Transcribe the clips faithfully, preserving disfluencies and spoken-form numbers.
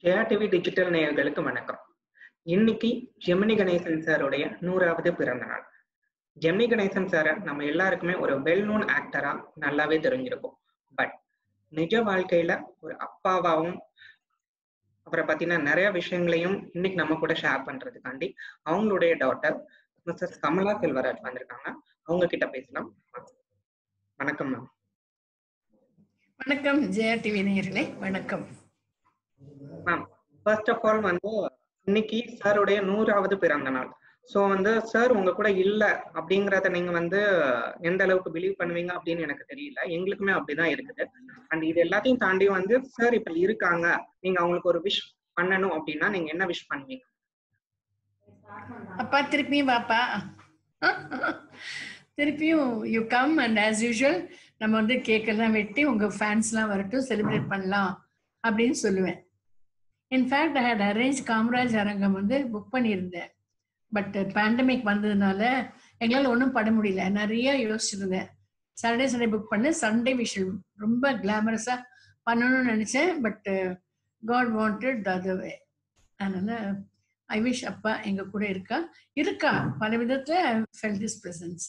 Jaya TV digital நேயர்களுக்கு வணக்கம். இன்னைக்கு ஜெமினி கணேசன் சாருடைய நூறாவது பிறந்த நாள். ஜெமினி கணேசன் சாரை நம்ம எல்லாருக்குமே ஒரு வெல் நோன் ஆக்டரா நல்லாவே தெரிஞ்சிருக்கும். பட் நிஜ வாழ்க்கையில ஒரு அப்பாவாவும் அவரை பத்தின நிறைய விஷயங்களையும் இன்னைக்கு நம்ம கூட ஷேர் பண்றதுக்காண்டி அவங்களுடைய டாட்டர் மிஸ்ஸஸ் கமலா செல்வராஜ் வந்திருக்காங்க. அவங்க கிட்ட பேசலாம். வணக்கம் மேம். வணக்கம் ஜெயா டிவி நேயர்களே, வணக்கம் மேம். ஃபர்ஸ்ட் ஆஃப் ஆல் வந்து இன்னைக்கு சாருடைய நூறாவது பிறந்த நாள். ஸோ வந்து சார் உங்க கூட இல்ல அப்படிங்கறத நீங்க வந்து எந்த அளவுக்கு பிலீவ் பண்ணுவீங்க அப்படின்னு எனக்கு தெரியல. எங்களுக்குமே அப்படிதான் இருக்குது. அண்ட் இது எல்லாத்தையும் தாண்டி வந்து சார் இப்ப இருக்காங்க, நீங்க அவங்களுக்கு ஒரு விஷ் பண்ணணும் அப்படின்னா நீங்க என்ன விஷ் பண்ணுவீங்க? அப்பா திருப்பியும் வாப்பா, திருப்பியும் you come and as usual நம்ம வந்து கேக் எல்லாம் வெட்டி உங்க ஃபேன்ஸ் எல்லாம் வரட்டும், செலிப்ரேட் பண்ணலாம் அப்படின்னு சொல்லுவேன். In fact I had arrange Kamaraj Arangam வந்து புக் பண்ணியிருந்தேன். பட் பேண்டமிக் வந்ததுனால எங்களால் ஒன்றும் பண்ண முடியல. நிறைய யோசிச்சிருந்தேன். சாட்டர்டே சண்டே புக் பண்ணு, சண்டே விஷயம் ரொம்ப கிளாமரஸா பண்ணணும்னு நினைச்சேன். But God wanted the other way. அதனால ஐ விஷ் அப்பா எங்க கூட இருக்கா இருக்கா பல விதத்துல felt this presence.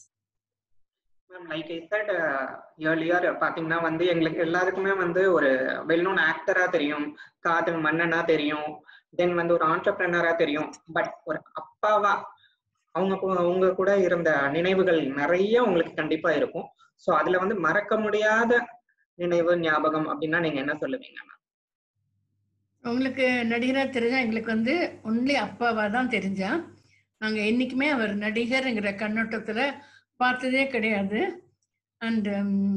Ma'am, like I said earlier பாத்தீங்கன்னா வந்து எங்களுக்கு எல்லாருக்குமே வந்து ஒரு வெல் நோன் ஆக்டரா தெரியும், காதல் மன்னனா தெரியும், தென் வந்து ஒரு ஆண்டர்பிரனரா தெரியும். பட் ஒரு அப்பாவா அவங்க உங்க கூட இருந்த நினைவுகள் நிறைய உங்களுக்கு கண்டிப்பா இருக்கும். ஸோ அதுல வந்து மறக்க முடியாத நினைவு ஞாபகம் அப்படின்னா நீங்க என்ன சொல்லுவீங்க மேம்? உங்களுக்கு நடிகரா தெரிஞ்சா எங்களுக்கு வந்து ஒன்லி அப்பாவா தான் தெரிஞ்சா. நாங்க என்னைக்குமே அவர் நடிகர்ங்கிற கண்ணோட்டத்துல பார்த்ததே கிடையாது. அண்ட்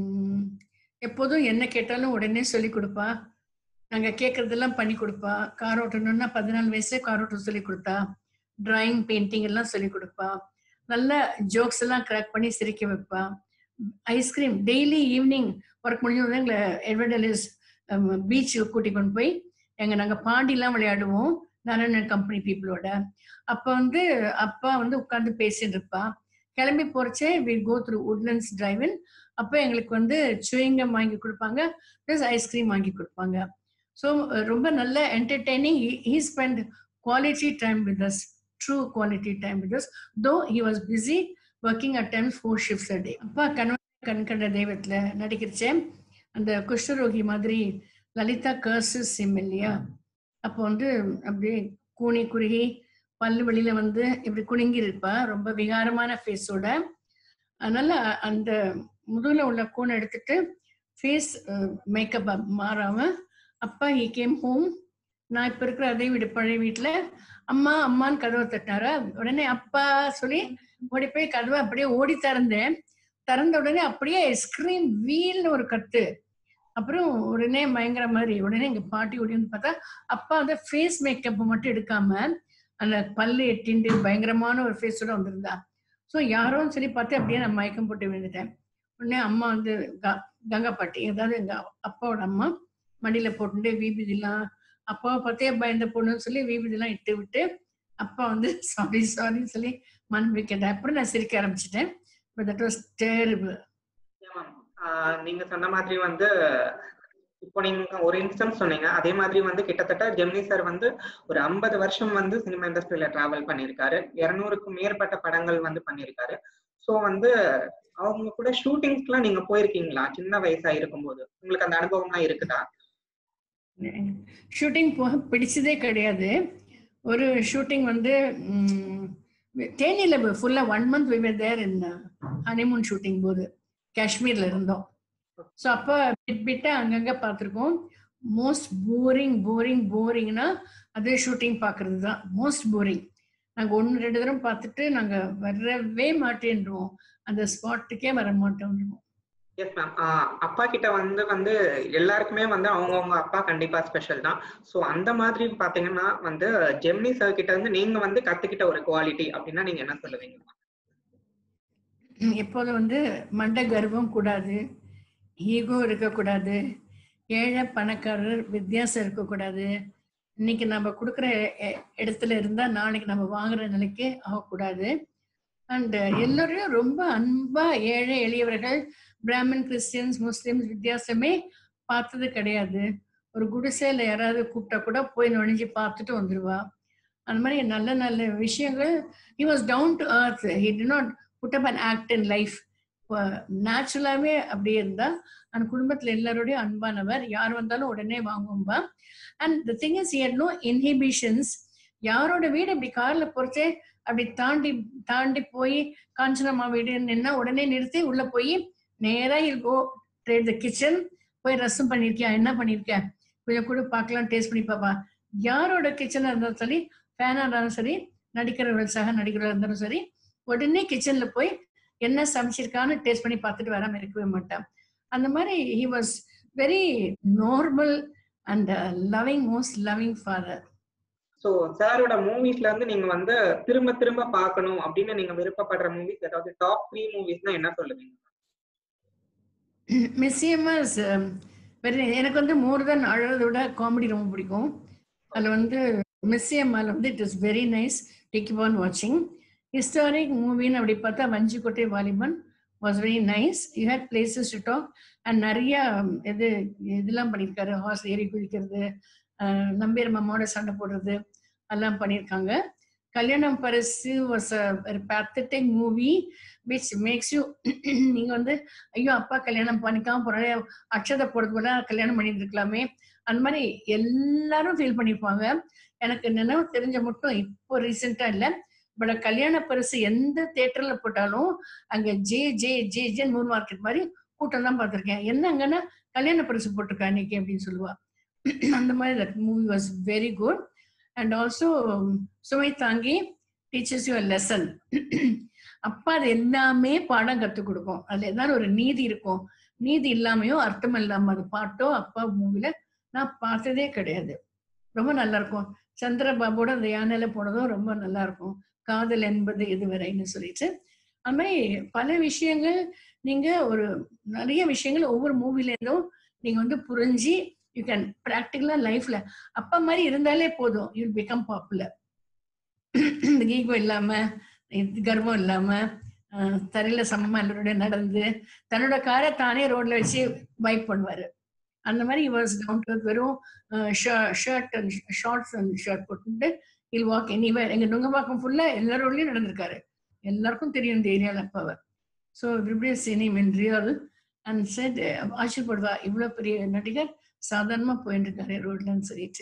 எப்போதும் என்ன கேட்டாலும் உடனே சொல்லி கொடுப்பா. நாங்க கேட்கறதெல்லாம் பண்ணி கொடுப்பா. கார் ஓட்டணும்னா பதினாலு வயசுல கார் ஓட்ட சொல்லி கொடுத்தா. டிராயிங் பெயிண்டிங் எல்லாம் சொல்லி கொடுப்பா. நல்ல ஜோக்ஸ் எல்லாம் கிராக் பண்ணி சிரிக்க வைப்பா. ஐஸ்கிரீம் டெய்லி ஈவினிங் ஒர்க் முடிஞ்சு எங்களை எட்வர்டலிஸ் பீச்சுக்கு கூட்டி கொண்டு போய் எங்க நாங்க பாண்டிலாம் விளையாடுவோம் நாராயணன் கம்பெனி பீப்புளோட. அப்ப வந்து அப்பா வந்து உட்கார்ந்து பேசிட்டு இருப்பா. கிளம்பி போறச்சே we go through Woodlands drive in. அப்ப எங்களுக்கு வந்து சுவிங்கம் வாங்கி கொடுப்பாங்க, பிளஸ் ஐஸ்கிரீம் வாங்கி கொடுப்பாங்க. ஸோ ரொம்ப நல்ல entertaining. He spent quality time with us, true quality time with us, though he was busy working at times four shifts a day. அப்பா கணவன் கண்கண்ட தெய்வத்துல நடிக்கிறச்சேன் அந்த குஷ்டரோகி மாதிரி லலிதா கர்சஸ் சிம் இல்லையா, அப்போ வந்து அப்படியே கூனி குறுகி பல்லு வெளியில வந்து இப்படி குலுங்கி இருப்பா, ரொம்ப விகாரமான ஃபேஸோட. அதனால அந்த முதுகுல உள்ள கூனை எடுத்துட்டு ஃபேஸ் மேக்கப் மாறாம அப்பா ஹி கேம் ஹோம். நான் இப்ப இருக்கிற அதே வீடு பழைய வீட்டுல அம்மா அம்மான்னு கதவை தட்டினாரா. உடனே அப்பா சொல்லி ஓடி போய் கதவை அப்படியே ஓடி திறந்தேன். திறந்த உடனே அப்படியே ஐஸ்கிரீம் வீல்னு ஒரு கத்து. அப்புறம் உடனே பயங்கர மாதிரி உடனே எங்க பாட்டி ஓடின்னு பார்த்தா அப்பா வந்து ஃபேஸ் மேக்கப் மட்டும் எடுக்காம அந்த பல்லு எட்டிண்டு பயங்கரமான ஒரு ஃபேஸோட வந்திருந்தா. ஸோ யாரும் சரி பார்த்து அப்படியே நான் மயக்கம் போட்டு விழுந்துட்டேன். உடனே அம்மா வந்து கங்கா பாட்டி, அதாவது எங்க அப்பாவோட அம்மா, மடியில போட்டுட்டு வீபதிலாம் அப்பாவை பார்த்தே பயந்த பொண்ணுன்னு சொல்லி வீபதிலாம் இட்டு விட்டு அப்பா வந்து சாரி சாரின்னு சொல்லி மன்னிப்பு கேட்டேன். அப்புறம் நான் சிரிக்க ஆரம்பிச்சிட்டேன். But that was terrible. நீங்க சொன்ன மாதிரி வந்து இப்போ நீங்க ஒரு இன்ஸ்டன்ஸ் சொன்னீங்க. அதே மாதிரி வந்து கிட்டத்தட்ட ஜெமினி சார் வந்து ஒரு ஐம்பது வருஷம் வந்து சினிமா இண்டஸ்ட்ரியில டிராவல் பண்ணியிருக்காரு. இருநூறுக்கும் மேற்பட்ட படங்கள் வந்து பண்ணியிருக்காரு. ஸோ வந்து அவங்க கூட ஷூட்டிங்ஸ்லாம் நீங்க போயிருக்கீங்களா? சின்ன வயசா இருக்கும்போது உங்களுக்கு அந்த அனுபவம்லாம் இருக்குதா? ஷூட்டிங் போக பிடிச்சதே கிடையாது. ஒரு ஷூட்டிங் வந்து தேனியில ஃபுல்லா one month we were there in honeymoon shooting போது காஷ்மீர்ல இருந்தோம். ஸோ அப்போ பிட் பிட்டா அங்கங்க பார்த்துருக்கோம். மோஸ்ட் போரிங் போரிங் போரிங்னா அது ஷூட்டிங் பார்க்கறது தான் மோஸ்ட் போரிங். நாங்கள் ஒன்று ரெண்டு தரம் பார்த்துட்டு நாங்கள் வரவே மாட்டேன்றோம், அந்த ஸ்பாட்டுக்கே வர மாட்டோம். Yes ma'am. அப்பா கிட்ட வந்து வந்து எல்லாருக்குமே வந்து அவங்கவுங்க அப்பா கண்டிப்பா ஸ்பெஷல் தான். ஸோ அந்த மாதிரி பாத்தீங்கன்னா வந்து ஜெமினி சார் கிட்ட வந்து நீங்க வந்து கத்துக்கிட்ட ஒரு குவாலிட்டி அப்படின்னா நீங்க என்ன சொல்லுவீங்க? எப்போதும் வந்து மண்ட கர்வம் கூடாது, ஈகோ இருக்கக்கூடாது, ஏழை பணக்காரர் வித்தியாசம் இருக்கக்கூடாது. இன்னைக்கு நம்ம கொடுக்குற இடத்துல இருந்தா நாளைக்கு நம்ம வாங்குற நிலைக்கு ஆகக்கூடாது. அண்ட் எல்லாரையும் ரொம்ப அன்பா, ஏழை எளியவர்கள், பிராமின், கிறிஸ்டியன்ஸ், முஸ்லிம்ஸ் வித்தியாசமே பார்த்தது கிடையாது. ஒரு குடிசையில யாராவது கூப்பிட்டா கூட போய் நுழைஞ்சு பார்த்துட்டு வந்துடுவா. அந்த மாதிரி நல்ல நல்ல விஷயங்கள். he was down to earth, he did not put up an act in life. நேச்சுரலாவே அப்படி இருந்தா அந்த குடும்பத்துல எல்லாரோடையும் அன்பானவர், யார் வந்தாலும் உடனே வாங்கும்பா. And the thing is he had no inhibitions. யாரோட வீடு அப்படி கார்ல போறச்சே அப்படி தாண்டி தாண்டி போய் காஞ்சனம்மா வீடு நின்னா உடனே நிறுத்தி உள்ள போய் நேரா இருக்கோ த கிச்சன் போய் ரசம் பண்ணிருக்கியா, என்ன பண்ணிருக்க, கொஞ்சம் கூட பார்க்கலாம், டேஸ்ட் பண்ணி பாப்பா. யாரோட கிச்சனா இருந்தாலும் சரி, ஃபேனா இருந்தாலும் சரி, நடிக்கிறவர்கள் சக நடிக்கிறவர்கள் இருந்தாலும் சரி, உடனே கிச்சன்ல போய் என்ன சமைச்சிருக்கான்னு டேஸ்ட் பண்ணி பார்த்துட்டு வராம இருக்கவே மாட்டான். அந்த மாதிரி he was very normal and uh, loving, most loving father. So சாரோட மூவிஸ்ல இருந்து நீங்க வந்து திரும்ப திரும்ப பார்க்கணும் அப்படின்னு நீங்க விருப்பப்படுற மூவிஸ் ஏதாவது டாப் த்ரீ மூவிஸ்னா என்ன சொல்லுவீங்க? மிஸ்ஸியம்மாஸ் வெரி, எனக்கு வந்து மோர் தென் அழறதை விட காமெடி ரொம்ப பிடிக்கும். அதில் வந்து மிஸ்ஸியம்மாவில் வந்து it is very nice to keep on வாட்சிங். ஹிஸ்டாரிக் மூவின்னு அப்படி பார்த்தா Vanjikottai Valiban was very nice. You had places to talk and நிறைய இது இதெல்லாம் பண்ணியிருக்காரு. ஹார்ஸ் ஏறி குதிக்கிறது, நம்பீர் மாமாவோட சண்டை போடுறது எல்லாம் பண்ணியிருக்காங்க. Kalyanam Parisu was a pathetic movie which makes you, நீங்க வந்து ஐயோ அப்பா கல்யாணம் பண்ணிக்காம போற, அக்ஷதை போடுறது போல கல்யாணம் பண்ணிட்டு இருக்கலாமே, அந்த மாதிரி எல்லாரும் ஃபீல் பண்ணியிருப்பாங்க. எனக்கு நினைவு தெரிஞ்ச மட்டும் இப்போ ரீசெண்டா இல்லை, பட் கல்யாண பரிசு எந்த தியேட்டர்ல போட்டாலும் அங்க ஜே ஜே ஜே ஜே மூன் மார்க்கெட் மாதிரி கூட்டம் தான் பார்த்துருக்கேன். என்னங்கன்னா கல்யாண பரிசு போட்டிருக்கா இன்னைக்கு அப்படின்னு சொல்லுவா. அந்த மாதிரி that movie was very good. And also Sumai Thangi teachers you lesson. அப்பா அது எல்லாமே பாடம் கற்றுக் கொடுக்கும். அதுல ஏதாவது ஒரு நீதி இருக்கும். நீதி இல்லாமையோ அர்த்தம் இல்லாம அது பாட்டோ அப்பா மூவில நான் பார்த்ததே கிடையாது. ரொம்ப நல்லா இருக்கும். சந்திரபாபோட அந்த யானையில போனதும் ரொம்ப நல்லா இருக்கும். காதல் என்பது இதுவரைன்னு சொல்லிட்டு அது மாதிரி பல விஷயங்கள் நீங்க ஒரு நிறைய விஷயங்கள் ஒவ்வொரு மூவில இருந்தும் நீங்க வந்து புரிஞ்சு யூ கேன் பிராக்டிகலா லைஃப்ல அப்பா மாதிரி இருந்தாலே போதும், யூ பிகம் பாப்புலர். இந்த ஈகோ இல்லாம, கர்வம் இல்லாம, தரையில சமமா எல்லாரோட நடந்து தன்னோட காரை தானே ரோட்ல வச்சு பைக் பண்ணுவாரு. அந்த மாதிரி வாஸ் டவுன் டு வெறும் shirt and shorts and shirt போட்டுட்டு இல் வாக் எனிவேர். எங்க நுங்கம்பாக்கம் ஃபுல்லா எல்லாரோடலயும் நடந்திருக்காரு. எல்லாருக்கும் தெரியும் இந்த ஏரியாவில் அப்பாவை. So everybody seen him in real and said ஆச்சரியப்படுவா, இவ்வளவு பெரிய நடிகர் சாதாரணமா போயிட்டு இருக்காரு ரோட்லன்னு சொல்லிட்டு.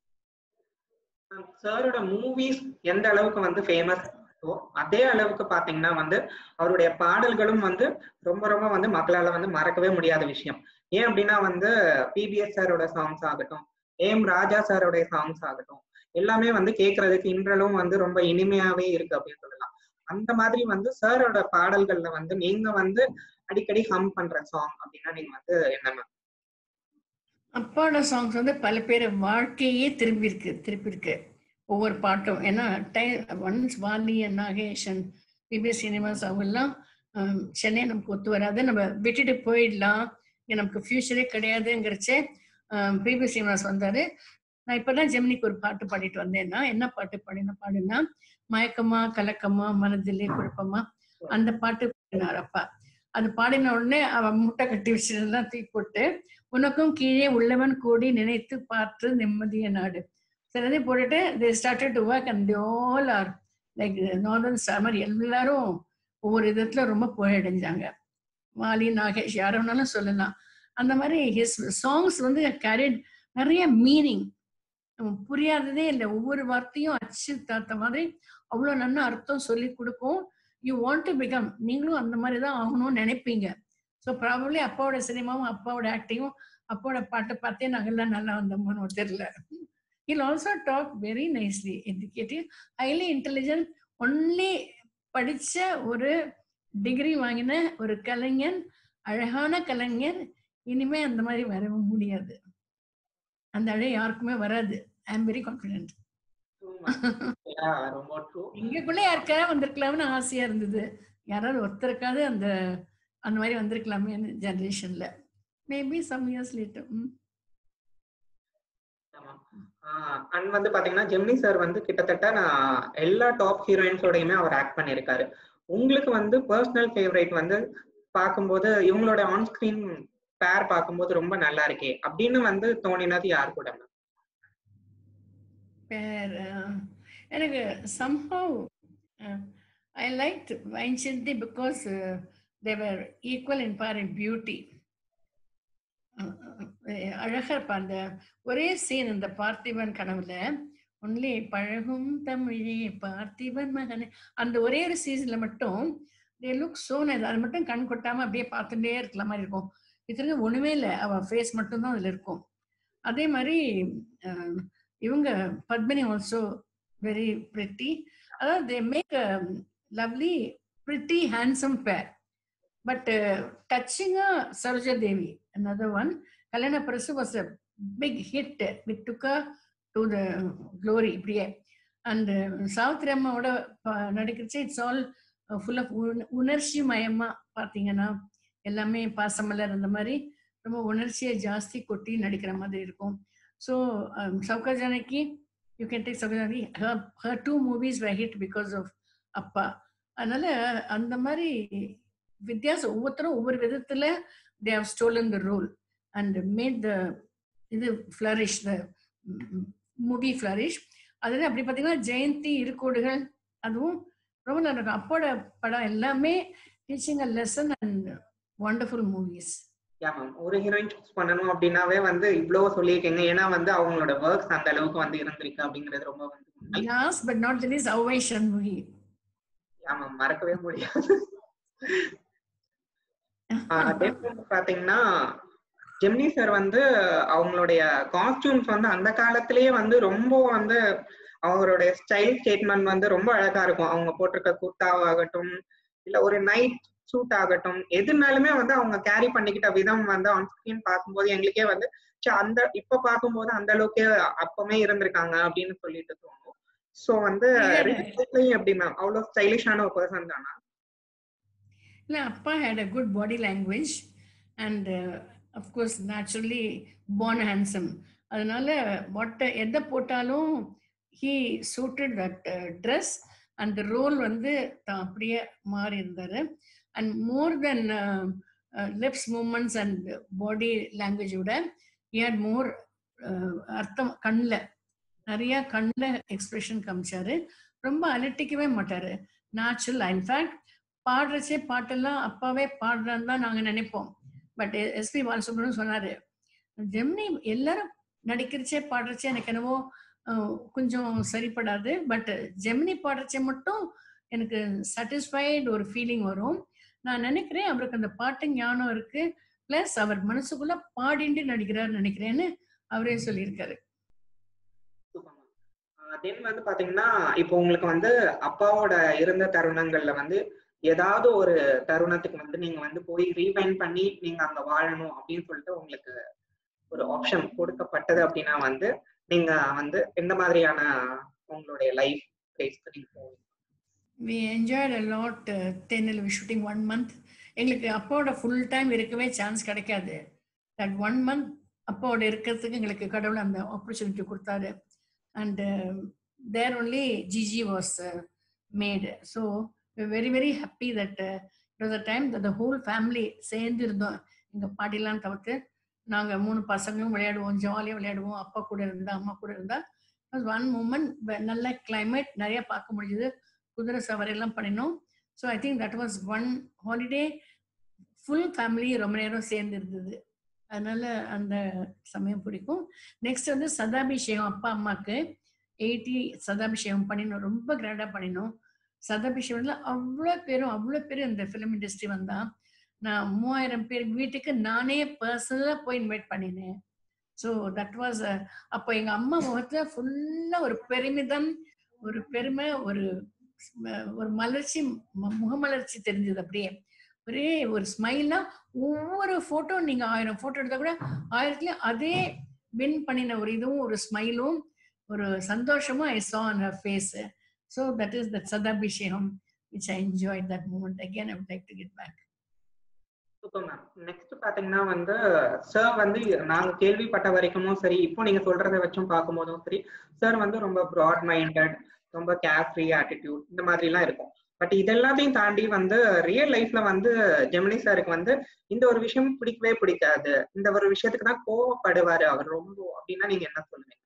சாரோட மூவிஸ் எந்த அளவுக்கு வந்து ஃபேமஸ் அதே அளவுக்கு பாத்தீங்கன்னா வந்து அவருடைய பாடல்களும் வந்து ரொம்ப ரொம்ப வந்து மக்களால வந்து மறக்கவே முடியாத விஷயம். ஏன் அப்படின்னா வந்து பிபிஎஸ் சாரோட சாங்ஸ் ஆகட்டும், ஏம் ராஜா சாரோடைய சாங்ஸ் ஆகட்டும், எல்லாமே வந்து கேட்கறதுக்கு இன்றளவும் வந்து ரொம்ப இனிமையாவே இருக்கு அப்படின்னு சொல்லலாம். அந்த மாதிரி வந்து சாரோட பாடல்கள்ல வந்து நீங்க வந்து அடிக்கடி ஹம் பண்ற சாங் அப்படின்னா நீங்க வந்து என்ன? அப்பாவோட சாங்ஸ் வந்து பல பேர் வாழ்க்கையே திரும்பி இருக்கு திருப்பி இருக்கு ஒவ்வொரு பாட்டும். ஏன்னா time once Vaali and Nagesh and PBS cinemas அவங்கெல்லாம் சென்னை நமக்கு ஒத்து வராது, நம்ம விட்டுட்டு போயிடலாம், இங்கே நமக்கு ஃபியூச்சரே கிடையாதுங்கிறச்சே பிபிஎஸ் சினிமாஸ் வந்தாரு. நான் இப்பதான் ஜெமினிக்கு ஒரு பாட்டு பாடிட்டு வந்தேன்னா, என்ன பாட்டு பாடின பாடுனா மயக்கமா கலக்கமா மனதிலே குழப்பமா, அந்த பாட்டு பாடினார் அப்பா. அது பாடின உடனே அவன் முட்டை கட்டி வச்சிருந்தான் தூக்கி போட்டு, உனக்கும் கீழே உள்ளவன் கூடி நினைத்து பார்த்து நிம்மதிய நாடு சிலதே போட்டுட்டு they started to work and they all are like northern summer. எல்லாரும் ஒவ்வொரு விதத்துல ரொம்ப புகழடைஞ்சாங்க. வாலி நாகேஷ் யார வேணாலும் சொல்லலாம். அந்த மாதிரி ஹிஸ் சாங்ஸ் வந்து கேரிட் நிறைய மீனிங், புரியாததே இல்லை, ஒவ்வொரு வார்த்தையும் அச்சு தாத்த மாதிரி அவ்வளோ நல்ல அர்த்தம் சொல்லி கொடுக்கும். யூ வாண்ட் டு பிகம், நீங்களும் அந்த மாதிரி தான் ஆகணும்னு நினைப்பீங்க. ஸோ ப்ராபப்ளி அப்பாவோட சினிமாவும் அப்பாவோட ஆக்டிங்கும் அப்பாவோட பாட்டை பார்த்தே நாங்கள்லாம் நல்லா வந்தோம்னு தெரியல. He'll also talk very nicely, educative, highly intelligent. Only படிச்ச ஒரு டிகிரி வாங்கின ஒரு கலைஞன், அழகான கலைஞர். இனிமே அந்த மாதிரி வரவும் முடியாது, அந்த அழகு யாருக்குமே வராது. I am very confident. எங்களுக்குள்ள யாருக்காவது வந்திருக்கலாம்னு ஆசையா இருந்தது, யாராவது ஒருத்தருக்காவது அந்த அந்த மாதிரி வந்திருக்கலாமே ஜெனரேஷன்ல. Maybe some years later. And வந்து பாத்தீங்கன்னா ஜெமினி சார் வந்து கிட்டத்தட்ட நான் எல்லா டாப் ஹீரோயின்ஸோடையுமே அவர் ஆக்ட் பண்ணியிருக்காரு. உங்களுக்கு வந்து பர்சனல் ஃபேவரேட் வந்து பார்க்கும்போது இவங்களோட ஆன் ஸ்கிரீன் பேர் பார்க்கும்போது ரொம்ப நல்லா இருக்கே அப்படின்னு வந்து தோணினது யார் கூட? பேர் எனக்கு somehow uh, I liked Vainchindi because uh, they were equal in par in beauty. அழகா இருப்பா. அந்த ஒரே சீன் இந்த பார்த்திபன் கனவுல ஒன்லி பழகும் தமிழே பார்த்திபன் மகனே, அந்த ஒரே ஒரு சீசன்ல மட்டும் தே லுக் சோ நைஸ். அது மட்டும் கண் கொட்டாம அப்படியே பார்த்துட்டே இருக்கிற மாதிரி இருக்கும். இது ஒண்ணுமே இல்லை, அவ ஃபேஸ் மட்டும்தான் அதுல இருக்கும். அதே மாதிரி இவங்க பத்மினி ஆல்சோ வெரி பிரிட்டி. அதாவது they make a lovely pretty handsome pair. But uh, touching uh, Saroja Devi, another one, Kalana Parasu was a big hit. We took her to the glory. And uh, South Rama Oda Nadikriche, it's all uh, full of Unarshi Mayama Pathingana, Elame Pasamalar and the Mari, from Unarshi Jasti Koti Nadikra Madirikum. So, um, Sauka Janaki, you can take Sauka Janaki, her, her two movies were hit because of Appa. Another, and the Mari. வித்தியாசம் ஒவ்வொருத்தரும் ஒவ்வொரு விதத்துல they have stolen the role and made the இது flourish, the movie flourish. அதுல அப்படி பார்த்தீங்கன்னா ஜெயந்தி இருக்கோடுகள் அதுவும் ரொம்ப நல்லா இருக்கும். அப்போட படம் எல்லாமே teaching a lesson and wonderful movies. ஒரு ஹீரோயின் சூஸ் பண்ணணும் அப்படின்னாவே வந்து இவ்வளவு சொல்லியிருக்கீங்க. ஏன்னா வந்து அவங்களோட ஒர்க்ஸ் அந்த அளவுக்கு வந்து இருந்திருக்கு அப்படிங்கிறது ரொம்ப வந்து last but not the least Avvai Shanmughi. ஆமா, மறக்கவே முடியாது. அதே பாத்தீங்கன்னா ஜெமினி சார் வந்து அவங்களுடைய காஸ்டியூம்ஸ் வந்து அந்த காலத்திலேயே வந்து ரொம்ப வந்து அவங்களுடைய ஸ்டைல் ஸ்டேட்மெண்ட் வந்து ரொம்ப அழகா இருக்கும். அவங்க போட்டிருக்க குர்தாவாகட்டும் இல்ல ஒரு நைட் சூட் ஆகட்டும், எதுனாலுமே வந்து அவங்க கேரி பண்ணிக்கிட்ட விதம் வந்து ஆன் ஸ்கிரீன் பார்க்கும்போது எங்களுக்கே வந்து அந்த இப்ப பார்க்கும்போது அந்த அளவுக்கே அப்பவே இருந்திருக்காங்க அப்படின்னு சொல்லிட்டு தோணும். சோ வந்து எப்படி மேம் அவ்வளவு ஸ்டைலிஷான ஒரு பர்சன் தானா? இல்ல, அப்பா had a good body language and uh, of course naturally born handsome. அதனால வாட் எதை போட்டாலும் he suited that uh, dress and the role வந்து அப்படியே மாறி இருந்தாரு. and more than uh, uh, lips movements and body language விட he had more uh, அர்த்தம், கண்ணில் நிறைய கண்ணில் எக்ஸ்பிரஷன் காமிச்சாரு. ரொம்ப அலட்டிக்கவே மாட்டாரு, நேச்சுரல். இன்ஃபேக்ட் பாடுறச்சே பாட்டெல்லாம் அப்பாவே பாடுறான்னு தான் நாங்க நினைப்போம். பட் எஸ்பி பாலசுப்ரமணியம் சொன்னாரு, ஜெமினி எல்லாரும் நடிக்கிறச்சே பாடுறச்சே எனக்கு என்னவோ கொஞ்சம் சரிப்படாது, பட் ஜெமினி பாடுறச்சே மட்டும் எனக்கு சாட்டிஸ்ஃபைடு ஒரு ஃபீலிங் வரும். நான் நினைக்கிறேன் அவருக்கு அந்த பாட்டு ஞானம் இருக்கு, பிளஸ் அவர் மனசுக்குள்ள பாடிண்டு நடிக்கிறார் நினைக்கிறேன்னு அவரே சொல்லியிருக்காரு. தென் வந்து பாத்தீங்கன்னா இப்போ உங்களுக்கு வந்து அப்பாவோட இருந்த தருணங்கள்ல வந்து ஏதாவது ஒரு தருணத்துக்கு வந்து நீங்க வந்து போய் ரீவைண்ட் பண்ணி நீங்க அங்க வாழணும் அப்படின்னு சொல்லிட்டு உங்களுக்கு ஒரு ஆப்ஷன் கொடுக்கப்பட்டது அப்படின்னா வந்து நீங்க வந்து எந்த மாதிரியான உங்களுடைய லைஃப் ஃபேஸ்க்கு நீங்க போவீங்க? We enjoyed a lot. தென்னில் we shooting one month. எங்களுக்கு அப்பாவோட ஃபுல் டைம் இருக்கவே சான்ஸ் கிடைக்காது. தட் ஒன் மந்த் அப்பாவோட இருக்கிறதுக்கு எங்களுக்கு கடவுள் அந்த ஆப்பர்ச்சுனிட்டி கொடுத்தாரு. And there only GG was made. So very very happy that it was a time that the whole family சேர்ந்து இருந்தோம். எங்கள் பாட்டிலாம் தவிர்த்து நாங்கள் மூணு பசங்களும் விளையாடுவோம், ஜாலியாக விளையாடுவோம். அப்பா கூட இருந்தா அம்மா கூட இருந்தா ஒன் மூமெண்ட். நல்ல கிளைமேட் நிறைய பார்க்க முடியுது, குதிரை சவாரியெல்லாம் பண்ணினோம். So I think that was one holiday full family ரொம்ப நேரம் சேர்ந்து இருந்தது. அதனால அந்த சமயம் பிடிக்கும். நெக்ஸ்ட் வந்து சதாபிஷேகம், அப்பா அம்மாவுக்கு எயிட்டி சதாபிஷேகம் பண்ணினோம், ரொம்ப கிராண்டாக பண்ணினோம். சதாபிஷேகம்ல அவ்வளோ பேரும் அவ்வளோ பேரும் இந்த ஃபிலிம் இண்டஸ்ட்ரி வந்தா, நான் மூவாயிரம் பேர் வீட்டுக்கு நானே பர்சனலாக போய் இன்வைட் பண்ணினேன். ஸோ தட் வாஸ் அப்போ எங்கள் அம்மா முகத்தில் ஃபுல்லாக ஒரு பெருமிதம், ஒரு பெருமை, ஒரு ஒரு மலர்ச்சி, முகமலர்ச்சி தெரிஞ்சது. அப்படியே ஒரே ஒரு ஸ்மைலா. ஒவ்வொரு போட்டோ நீங்க ஆயிரம் போட்டோ எடுத்தா கூட ஆயிரத்துலயும் அதே வின் பண்ணின ஒரு இதுவும் ஒரு ஸ்மைலும் ஒரு சந்தோஷமும் I saw on her face. So that is that Sadabhishekam which I enjoyed that moment. Again I would like to get back. Super ma'am. Next பாத்தீங்கன்னா வந்து சார் வந்து நாங்க கேள்விப்பட்ட வரைக்கும் சரி, இப்போ நீங்க சொல்றதை வச்சும் பார்க்கும்போதும் சரி, சார் வந்து ரொம்ப ப்ராட் மைண்டட், ரொம்ப கேர் ஃப்ரீ ஆட்டிடியூட் இந்த மாதிரி எல்லாம் இருக்கும். பட் இதெல்லாத்தையும் தாண்டி வந்து ரியல் லைஃப்ல வந்து ஜெமினி சாருக்கு வந்து இந்த ஒரு விஷயம் பிடிக்கவே பிடிக்காது, இந்த ஒரு விஷயத்துக்கு தான் கோவப்படுவாரு அவர் ரொம்ப அப்படின்னா நீங்க என்ன சொல்லுவீங்க?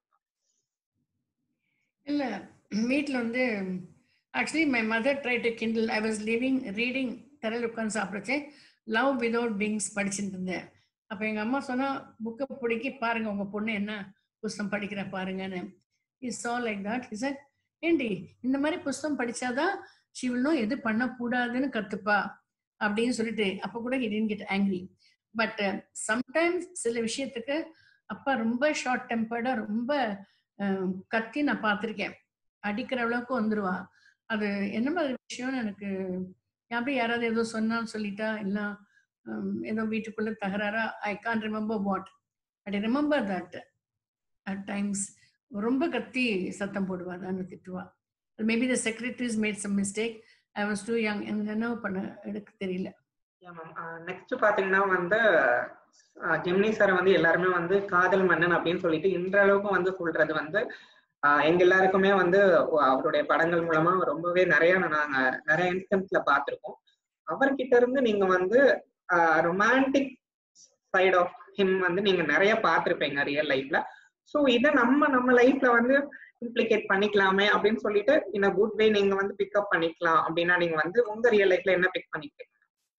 இல்ல வீட்ல வந்து actually my mother try to Kindle. I was living reading தரையில் உட்காந்து சாப்பிடுச்சு. லவ் விதவுட் விங்ஸ் படிச்சுட்டு இருந்தேன். அப்போ எங்கள் அம்மா சொன்னால் புக்கை பிடிக்கி பாருங்க உங்கள் பொண்ணு என்ன புஸ்தகம் படிக்கிற பாருங்கன்னு. Is all like that. Is at ஏண்டி இந்த மாதிரி புஸ்தகம் படிச்சாதான் ஷி வில் நோ எது பண்ணக்கூடாதுன்னு கற்றுப்பா அப்படின்னு சொல்லிட்டு அப்போ கூட he didn't get angry. But sometimes சில விஷயத்துக்கு அப்பா ரொம்ப ஷார்ட் டெம்பர்டா ரொம்ப கத்தி நான் பார்த்துருக்கேன். அடிக்கிற அளவுக்கு வந்துருவா. அது என்ன மாதிரி விஷயம்னு எனக்கு அப்படி யாராவது ஏதோ சொன்னான்னு சொல்லிட்டா இல்லை ஏதோ வீட்டுக்குள்ள தகராறா I can remember what. But I remember that at times ரொம்ப கத்தி சத்தம் போடுவா, தான் திட்டுவா. Maybe the secretaries made some mistake. I was too young, எனக்கு என்ன பண்ண எனக்கு தெரியல. நெக்ஸ்ட் பாத்தீங்கன்னா வந்து ஜெமினி சார் வந்து எல்லாருமே வந்து காதல் மன்னன் அப்படின்னு சொல்லிட்டு இன்றளவுக்கு வந்து சொல்றது வந்து எங்க எல்லாருக்குமே வந்து அவருடைய படங்கள் மூலமா ரொம்பவே நிறைய நாங்க நிறைய இன்ஸ்டன்ஸ்ல பார்த்திருக்கோம். அவர்கிட்ட இருந்து நீங்க வந்து ரொமான்டிக் சைட் ஆஃப் ஹிம் வந்து நீங்க நிறைய பார்த்திருப்பீங்க ரியல் லைஃப்ல. ஸோ இதை நம்ம நம்ம லைஃப்ல வந்து இம்ப்ளிகேட் பண்ணிக்கலாமே அப்படின்னு சொல்லிட்டு இன் அ குட் வே நீங்க வந்து பிக்கப் பண்ணிக்கலாம் அப்படின்னா நீங்க வந்து உங்க ரியல் லைஃப்ல என்ன பிக் பண்ணிக்கிறீங்க?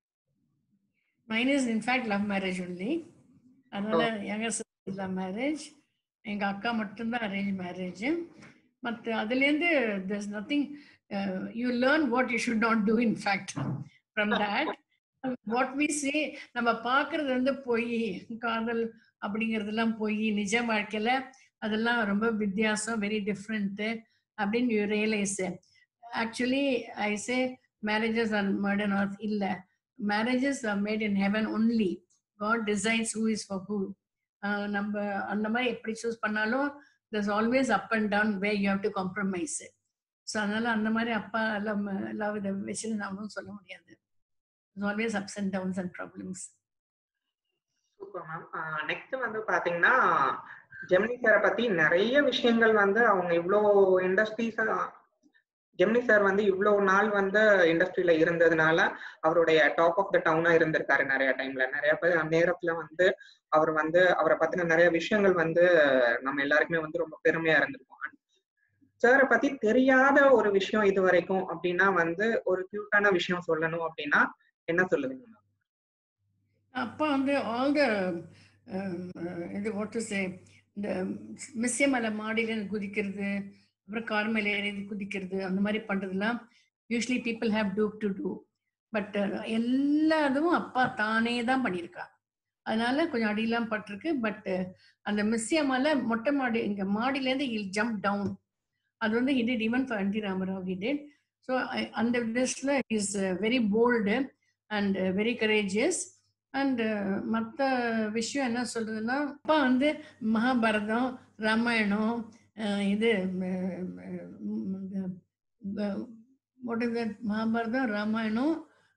Mine is in fact love marriage only. அதனால younger sister love marriage, எங்க அக்கா மட்டும்தான் அரேஞ்ச் மேரேஜ். மற்ற அதுலேருந்து there's nothing, uh, you learn what you should not do in fact from that. What we say, நம்ம பார்க்கறது வந்து போய் காதல் அப்படிங்கிறதுலாம் போய் நிஜ வாழ்க்கையில அதெல்லாம் ரொம்ப வித்தியாசம், வெரி டிஃப்ரெண்ட் அப்படின்னு you realise. Actually I say marriages are made on earth இல்லை, marriages are made in heaven only. God decides who is for who. நம்ம அந்த மாதிரி எப்படி சூஸ் பண்ணாலும் there's always up and down where you have to compromise. So அதனால அந்த மாதிரி அப்பா எல்லாம் எல்லாம் இதை வச்சு நானும் சொல்ல முடியாது. there's always ups and downs and problems. Super ma'am. Next வந்து பாத்தீங்கன்னா ஜெமினி சாரை பத்தி நிறைய விஷயங்கள் வந்து அவங்க இவ்வளோ இண்டஸ்ட்ரீஸ் ஜெமினி சார் வந்து இவ்வளவு நாள் வந்து இண்டஸ்ட்ரியில இருந்ததுனால அவருடைய டாப் ஆஃப் த டவுனா இருந்திருக்காரு நிறைய டைம்ல. நிறைய பேர் நேரத்துல வந்து அவர் வந்து அவரை பத்தின நிறைய விஷயங்கள் வந்து நம்ம எல்லாருக்குமே வந்து ரொம்ப பெருமையா இருந்திருக்கும். சாரை பத்தி தெரியாத ஒரு விஷயம் இது வரைக்கும் அப்படின்னா வந்து ஒரு கியூட்டான விஷயம் சொல்லணும் அப்படின்னா என்ன சொல்லுவீங்க? அப்பா வந்து ஆல் த இது வாட் டு சே, இந்த மிஸ்யமலை மாடியில குதிக்கிறது, அப்புறம் கார் மேலே ஏறி குதிக்கிறது, அந்த மாதிரி பண்றதுலாம் usually people have to to do. பட் எல்லாதும் அப்பா தானே தான் பண்ணியிருக்கா. அதனால கொஞ்சம் அடியெல்லாம் பட்டிருக்கு. பட் அந்த மிஸ்யமலை மொட்டை மாடி இங்க மாடியிலேருந்து இல் ஜம்ப் டவுன், அது வந்து he did even for NT Rama Rao he did. So அந்த விதத்தில் is very bold and very courageous. And மற்ற விஷயம் என்ன சொல்றதுன்னா, அப்பா வந்து மகாபாரதம், ராமாயணம், இது மகாபாரதம், ராமாயணம்,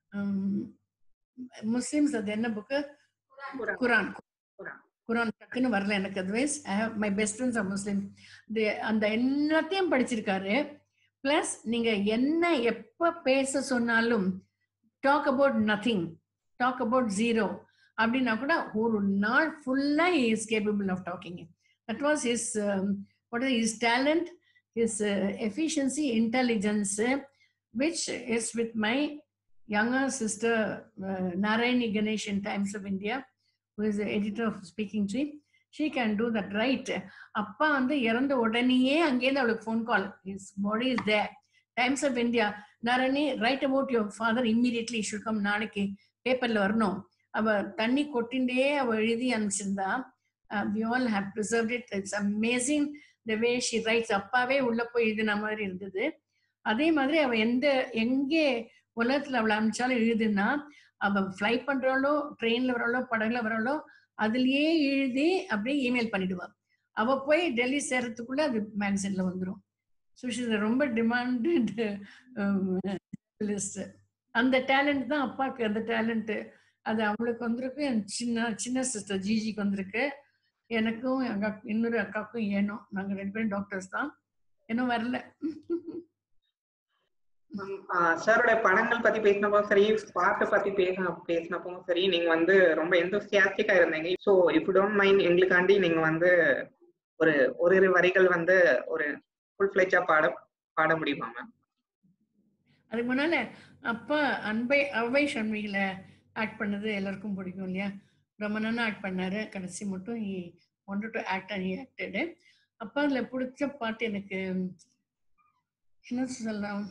முஸ்லிம்ஸ் அது என்ன புக்கு, குரான். குரான் டக்குன்னு வரல எனக்கு. Otherwise I have my best friends are Muslim. அந்த எல்லாத்தையும் படிச்சிருக்காரு. பிளஸ் நீங்க என்ன எப்ப பேச சொன்னாலும் talk about nothing, talk about zero அப்படின்னா கூட ஒரு நாள் ஃபுல்லா he is capable of talking. That was his um, what is his talent, his uh, efficiency, intelligence, which is with my younger sister uh, Narayani Ganesh in Times of India, who is the editor of Speaking Tree. She can do that, right? அப்பா வந்து இறந்த உடனேயே அங்கேருந்து அவளுக்கு phone call, his body is there. Times of India, Narani, write about your father immediately, you should come, நாளைக்கு பேப்பர்ல வரணும். அவ தண்ணி கொட்டிண்டே அவ எழுதி அனுப்பிச்சிருந்தா. we all have preserved it. It's amazing the way she writes. அப்பாவே உள்ள போய் எழுதின மாதிரி இருந்தது. அதே மாதிரி அவ எந்த எங்கே உலகத்துல அவளை அனுப்பிச்சாலும் எழுதுனா, அவ ஃப்ளை பண்றாளோ, ட்ரெயின்ல வராளோ, படகுல வராளோ, அதுலயே எழுதி அப்படியே இமெயில் பண்ணிடுவா. அவ போய் டெல்லி சேர்றதுக்குள்ள அது மேகசின்ல வந்துடும். ஸோ ஷி இஸ் ரொம்ப டிமாண்டட் லிஸ்ட். அந்த டேலண்ட் தான் அப்பாவுக்கு. அந்த டேலண்ட் அது அவளுக்கு வந்திருக்கு. என் சின்ன சின்ன சிஸ்டர் ஜிஜிக்கு வந்திருக்கு. எனக்கும் எங்க இன்னொரு அக்காவுக்கும் ஏனோ, நாங்க ரெண்டு பேரும் டாக்டர்ஸ் தான், இன்னும் வரல. சாரோட படங்கள் பத்தி பேசினப்போ சரி, பாட்டை பத்தி பேச பேசினப்போ சரி, நீங்க வந்து ரொம்ப எந்தோசியாஸ்டிக்கா இருந்தீங்க. So if you don't mind எங்களுக்காண்டி நீங்க வந்து ஒரு ஒரு இரு வரிகள் வந்து ஒரு ஃபுல் ஃபிளெஜ்ஜா பாட பாட முடியுமா மேம்? அதுக்கு முன்னால அப்பா அன்பை அவை சண்மிகில ஆக்ட் பண்ணது எல்லாருக்கும் பிடிக்கும் இல்லையா? ரொம்ப நல்லா ஆக்ட் பண்ணாரு. கடைசி மட்டும் he wanted to act and he acted. அப்பா அதில் பிடிச்ச பாட்டு எனக்கு என்ன சொல்லலாம்,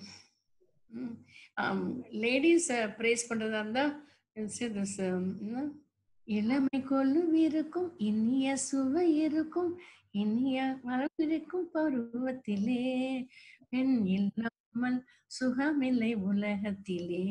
லேடிஸை ப்ரேஸ் பண்ணுறதா இருந்தால் இளமை கொள்ளும் இருக்கும் இனிய சுவை இருக்கும் இனிய மரபிருக்கும் பருவத்திலே பெண் இல்லாமல் சுகமில்லை உலகத்திலே.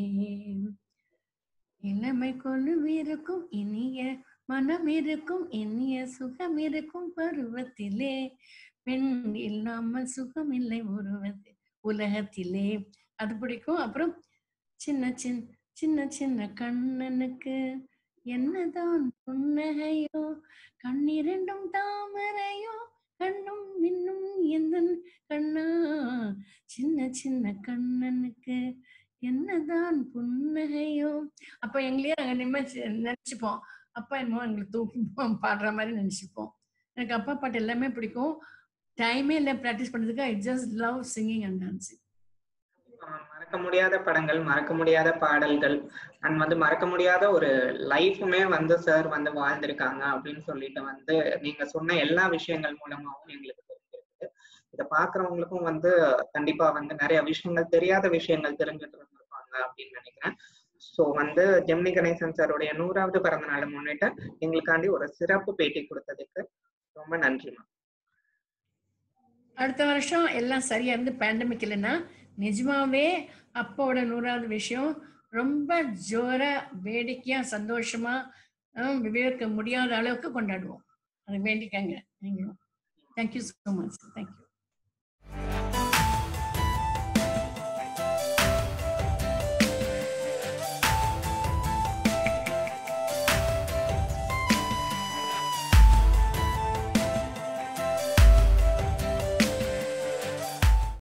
இளமை கொள்ளும் இருக்கும் இனிய மனம் இருக்கும் இனிய சுகம் இருக்கும் பருவத்திலே பெண் இல்லாமல் சுகம் இல்லை உருவத்தில் உலகத்திலே. அது பிடிக்கும். அப்புறம் சின்ன சின்ன சின்ன சின்ன கண்ணனுக்கு என்னதான் புன்னகையோ கண்ணிரண்டும் தாமரையோ கண்ணும் இன்னும் எந்த கண்ணா சின்ன சின்ன கண்ணனுக்கு என்னதான் புன்னகையோ. அப்ப எங்களையே நாங்க நிம்மதி நினைச்சுப்போம், அப்பா என்னமோ எங்களுக்கு தூக்கி பாடுற மாதிரி நினைச்சுப்போம். எனக்கு அப்பா பாட்டு எல்லாமே பிடிக்கும். டைமே இல்லை ப்ராக்டிஸ் பண்றதுக்கு. I just love singing and dancing. மறக்க முடியாத படங்கள், மறக்க முடியாத பாடல்கள் அண்ட் வந்து மறக்க முடியாத ஒரு லைஃபுமே வந்து சார் வந்து வாழ்ந்திருக்காங்க அப்படின்னு சொல்லிட்டு வந்து நீங்க சொன்ன எல்லா விஷயங்கள் மூலமாவும் எங்களுக்கு தெரிஞ்சிருக்கு. இதை பாக்குறவங்களுக்கும் வந்து கண்டிப்பா வந்து நிறைய விஷயங்கள், தெரியாத விஷயங்கள் தெரிஞ்சுட்டு இருந்திருப்பாங்க அப்படின்னு நினைக்கிறேன். ஸோ வந்து ஜெமினி கணேசன் சாருடைய நூறாவது பிறந்த நாளை முன்னிட்டு எங்களுக்காண்டி ஒரு சிறப்பு பேட்டி கொடுத்ததுக்கு ரொம்ப நன்றி மேம். அடுத்த வருஷம் எல்லாம் சரியா இருந்து பேண்டமிக் இல்லைன்னா நிஜமாவே அப்பாவோட நூறாவது விஷயம் ரொம்ப ஜோரா வேடிக்கையா சந்தோஷமா விவேக்க முடியாத அளவுக்கு கொண்டாடுவோம். அது வேண்டிக்கங்க நீங்களும். Thank you so much. தேங்க்யூ.